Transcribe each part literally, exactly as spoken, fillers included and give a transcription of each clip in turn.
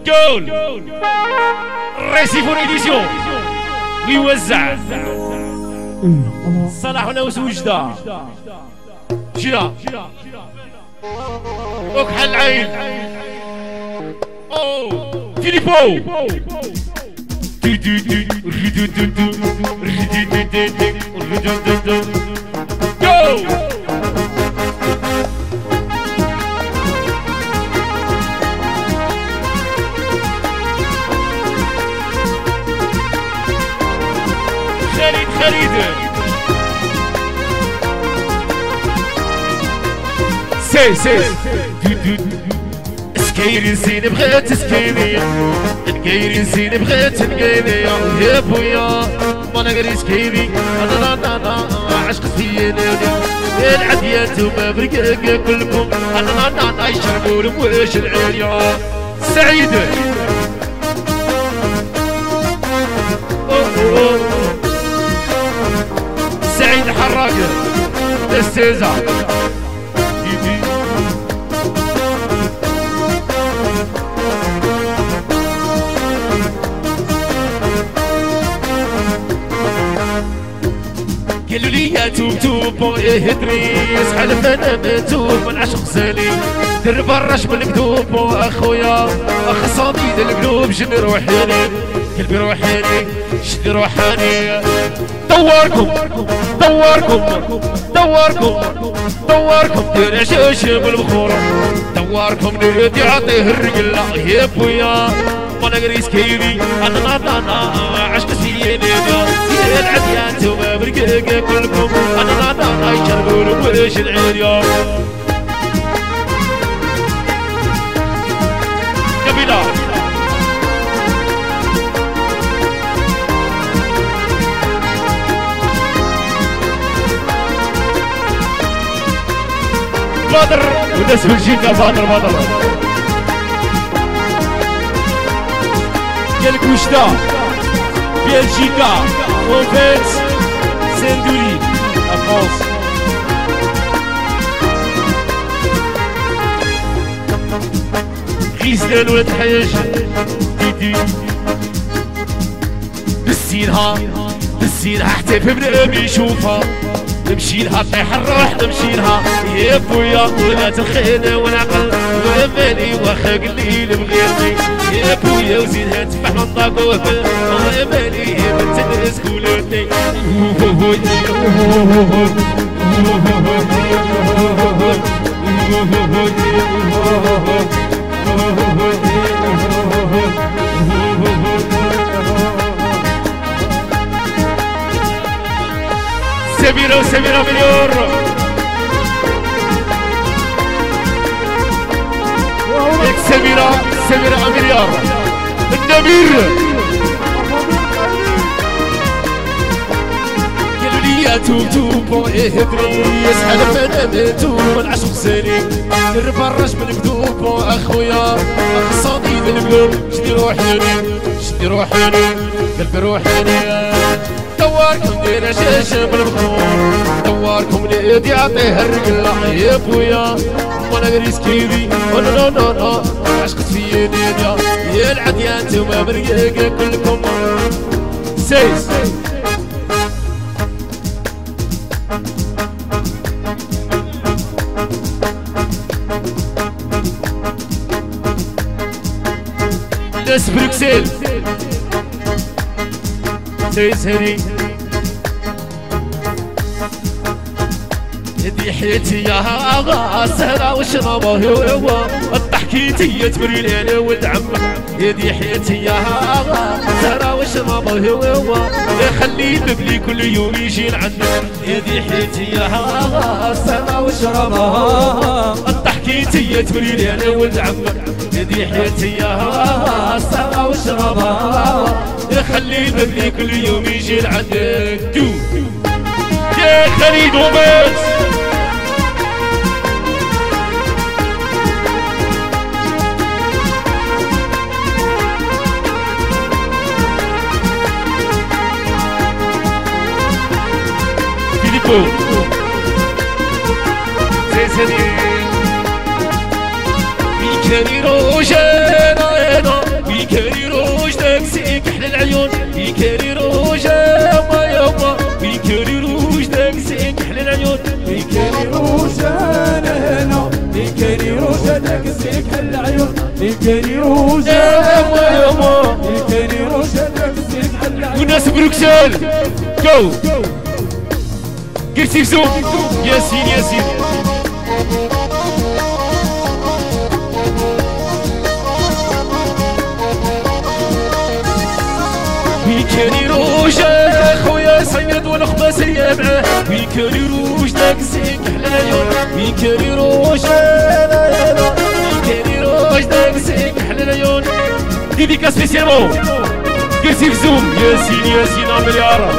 قول ريسيفون ايديسيون ويوزع صلاح ونوس وجده جينا اكحل العين او فيليبو جو خالد خالد سي سي سكيري زين بغيت سكيني نقيري زين بغيت نقيني يا بويا ما نقري سكيني انا انا انا عشق فيا العديات وما برقاقة كلكم انا انا انا يشربوا لمواش العليا سعيد سعيد حراق السيزا قالوا لي يا توب توب ايه دريس حلف انا متوب من عشق زالي در براش من الكذوب اخويا اخ صديد القلوب جن روحاني قلبي روحاني شد روحاني دوركم دوركم دوركم دوركم دير عشاش بالبخور دوركم نهدي عطيه الرجل يا بويا ما نقري سكيري انا انا انا عشق سيدي يا العديان وما برقاقة كلكم انا انا انا يشربوا لمواش العليا قبيله بدر وناس بلجيكا بدر بدر ديال كوشتا بلجيكا وفيت سندولي فرنسا غيزلان ولاد حياج ديدي نسينها نسينها حتى في بنام يشوفها نمشي لها طيح الروح نمشي لها يا بويا ولات الخيل والعقل ومالي واخا قليل بغيرني يا بويا وزيدها تفاح من طاقوه يا مالي يا بنت الناس كولوني سميرة وسميرة مليون ياك سميرة سميرة مليار النمير قالوا لي يا توب توب ايه دريس حلف انا متوب العشق سالي در براش من الكذوب اخويا اخ صديد القلوب شدي روحاني شدي روحاني قلبي روحاني دواركم دير عشاش بالبخور دواركم ليدي عطيه الرجل يا بويا وانا غير سكيري وانا لا لا لا عشقت فيا نينيا يا العديان توما برقاقة كلكم سيس ناس بروكسل سيس هني هدي حياتي يا اغا سهرة وشربه هو الضحكيتي تبري ليلة ولد عمك هدي حياتي يا اغا سهرة وشربه هو خلي ببلي كل يوم يجي لعندك هدي حياتي يا اغا سهرة وشربه الضحكيتي تبري ليلة ولد عمك هدي حياتي يا اغا سهرة وشربه خلي ببلي كل يوم يجي لعندك دو يا خليل وبس فيليبو سيسني بيكاني روجانا الكاني روجة يا يما الكاني روجة نفسك حلال والناس بروكسل جو قرتي بزوم ياسين ياسين وين كان يروجا خويا صيد والخباز يا معاه وين كان يروج داك الزيك حلال العيون وين كان يروجا وين كان يروج داك الزيك حلال العيون ديديكا سبيسيالمون قرتي بزوم ياسين ياسين مليار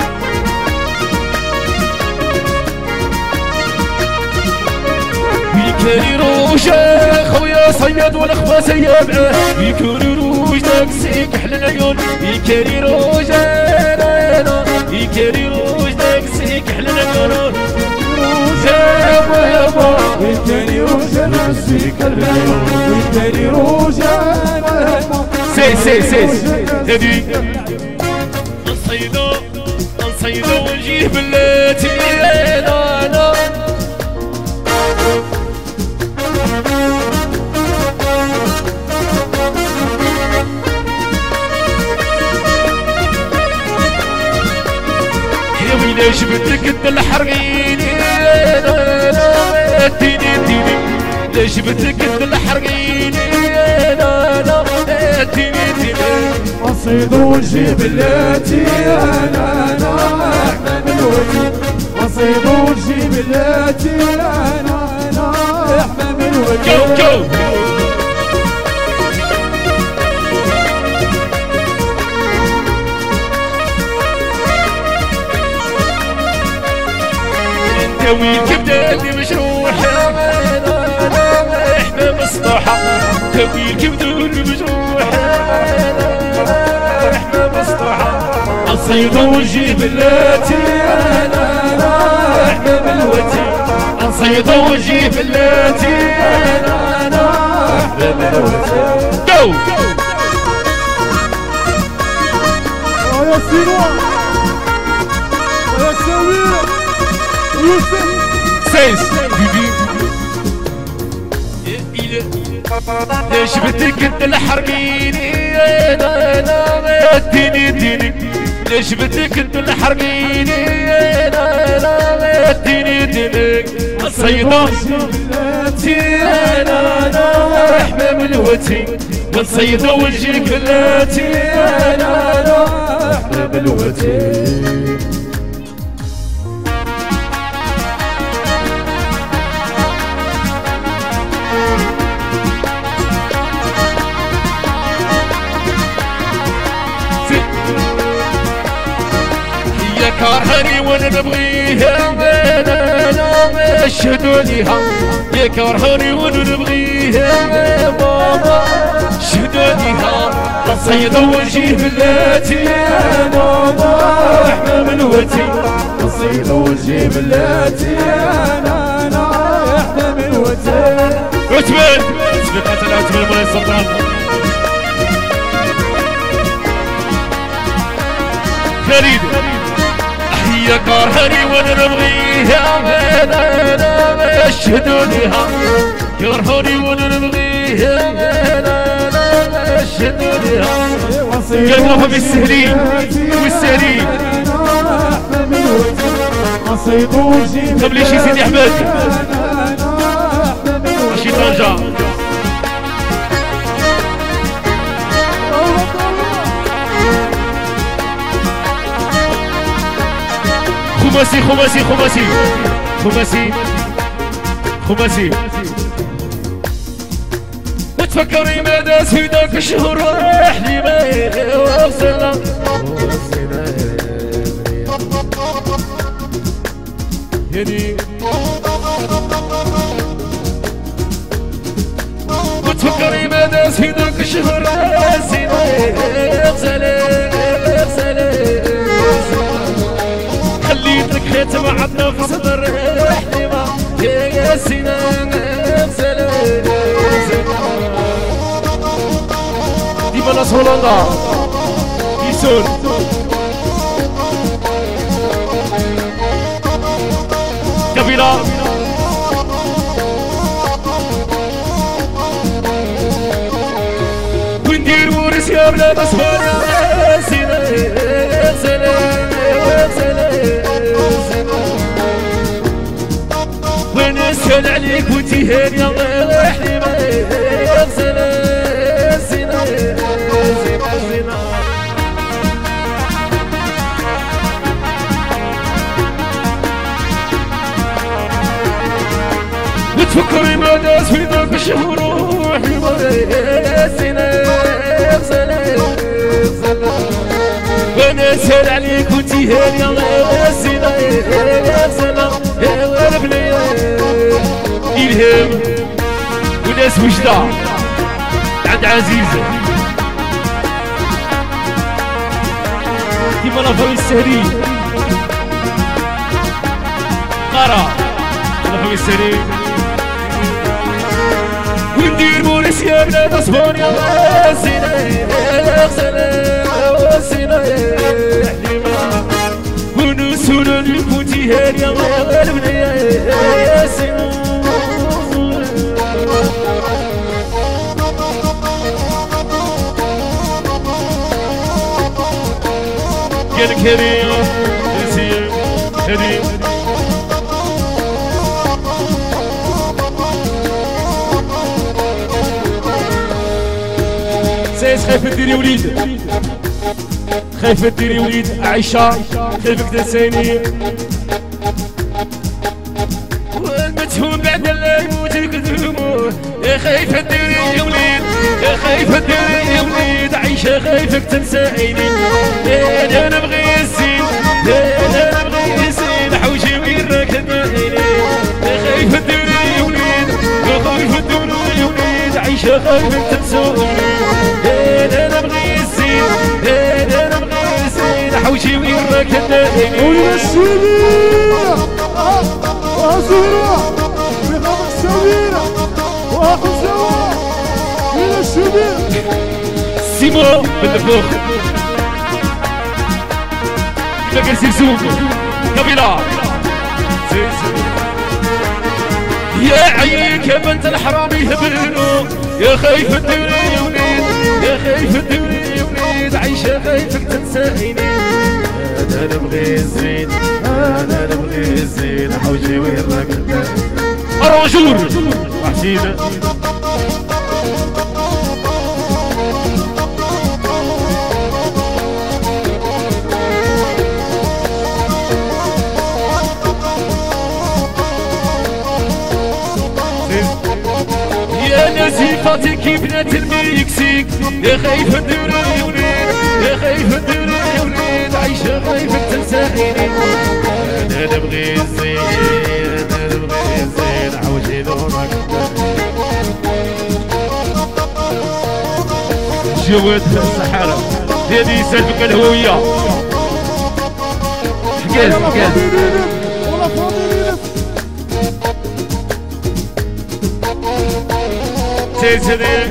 كان يروجا خويا صياد والخباز يا معاه يكون يروج داك السيك حل العيون يكان يروجا يكان يروج داك السيك حل العيون يابا يابا الكاني روجة نفسك حلال الكاني روجة سي سي سي هادي نصيدو نصيدو ونجيه بلاتي انا انا جبتك انت الحرقيني اديني اديني لا جبتك انت الحرقيني اديني اديني نصيد ونجيب اللاتي انا انا احنا من الوتي نصيد ونجيب اللاتي انا انا احنا من الوتي جو جو وين كبدا اللي مجروح احنا مصلحة وين كبدا اللي مجروح احنا مصلحة نصيد ونجيب اللاتي انا احنا بالوتي نصيد ونجيب اللاتي انا احنا بالوتي جو يا سيرو يا سمير يوسف سيس ليش بدك انت الحرقيني انا انا اديني اديني ليش بدك انت الحرقيني انا انا اديني اديني الصيدة انا انا احنا من الوتي والصيدة ونجيك بلاتي انا انا احنا من الوتي كرهني وانا نبغيها انا انا اشهدوا ليها يا كرهني وانا نبغيها ماما اشهدوا ليها نصيد ونجيه بلاتي ماما احنا من وتي نصيد ونجيب اللاتي انا انا احنا من وتي عتبان سبقت العتبان مولاي السلطان فريد يا كرهني وانا نبغيها انا انا اشهدوا ليها كرهني وانا نبغيها انا انا اشهدوا ليها قلبها بالسهلين والسهلين طب ليش يا سيدي احمد ماشي طنجة خماسي خماسي خماسي خماسي خماسي وتفكري ما داز في ذاك الشهر راح لي ما وصلنا يدي وتفكري ما داز في ذاك الشهر راسي اغسلي اغسلي خليت لك حياتي ما عدنا في صدر رحلي ما يا سنان اغسلي ديما ناس هولندا يسون كبيرة بلاد اسبانيا سينا سلام سلام وين اسال عليك وانتي هاني الله يحلم سلام سينا سينا سينا وتفكري ما داز في ذاك الشهور روحي سلام سلام سلام وانا سال عليك وانتي هاني الله سلام سلام يا ولد بنيا الهام وناس وجدة عند عزيزة كيما لافامي السهري قرا لافامي السهري وندير مونس يا بلاد اسبانيا سلام سلام سلام حليمة ونسونا اللي كنتي هانية الله البنية يا سلام يا الكريم نسيم كريم سيس خايفة ديري وليد خايفة ديري وليد عايشة خايفك تنساني والمتهون بعد الموت يكذبوا يا خايفة ديري يا وليد يا خايفة ديري يا وليد عايشة خايفك تنساني يا انا نبغي الزين يا انا نبغي الزين حوشي وين راك تنساني يا خايفة ديري يا وليد يا خايفة ديري يا وليد عايشة خايفك تنساني يا انا نبغي الزين يا انا نبغي الزين حوشي وين راك تنساني ولد السويرة وزورة بغاب السويرة واخو سوا ولد السويرة سيمو بالفوق لقى سيسوق قبيلة يا عيك يا بنت الحرامي هبلنو يا خايفة الدوري يا وليد يا خايفة الدوري يا وليد عايشة خايفك تنساني انا نبغي الزين انا نبغي الزين حوشي وين راك الرجور وحسينة يا نزيفتي كي بنات المكسيك يا خايفة الدوري يا وليد يا خايفة الدوري يا وليد عايشة خايفك تنساني انا نبغي الزين انا نبغي الزين حوشي دورك جواد الصحراء هذه سالفك الهوية حكاز حكاز سلسلة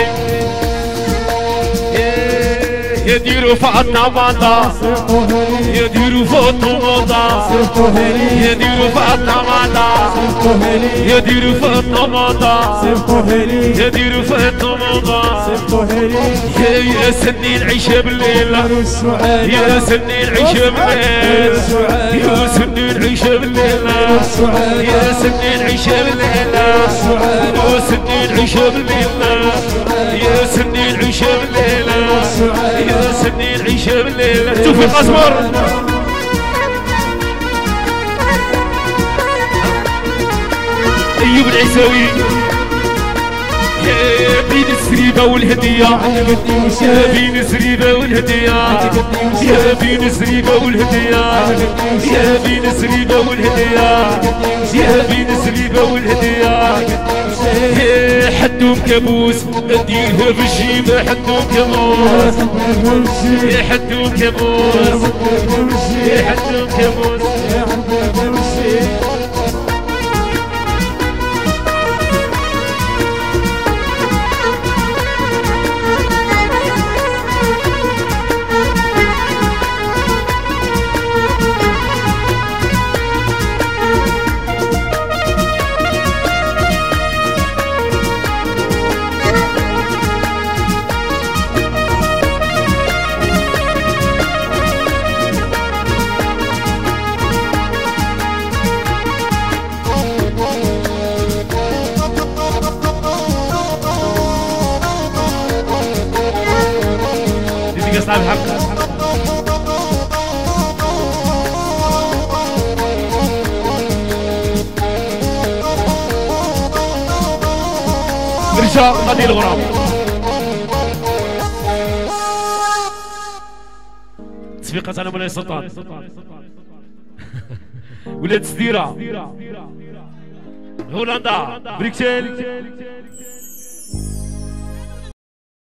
يديروا فاطمة ماطا يديروا فاطمة ماطا يديروا فاطمة ماطا يديروا فاطمة ماطا يديروا فاطمة ماطا يا سني العيشة بالليل يا سني العيشة بالليل يا سني العيشة بالليل يا سني العيشة بالليل يا سني العيشة بالليل يا سني العيشة بالليل يا سني العيشة بالليل توفيق أسمر أيوب العيساوي يا بين السريبة والهدية يا بين السريبة والهدية يا بين السريبة والهدية يا بين السريبة والهدية يا بين السريبة والهدية حدهم كابوس اديرها في الجيبة حدهم كابوس حدهم كابوس حدهم كابوس يا صاحب الحق. رجع غادي الغرام تصفيقات على مولاي سلطان ولاد سديرة هولندا بريكسل